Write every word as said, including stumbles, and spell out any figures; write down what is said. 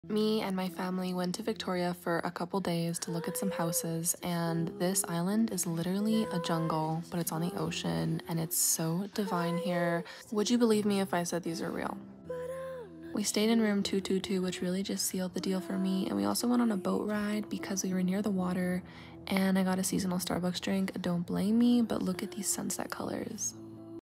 Me and my family went to Victoria for a couple days to look at some houses, and this island is literally a jungle, but it's on the ocean and it's so divine here. Would you believe me if I said these are real? We stayed in room two two two, which really just sealed the deal for me, and we also went on a boat ride because we were near the water, and I got a seasonal Starbucks drink. Don't blame me, but look at these sunset colors.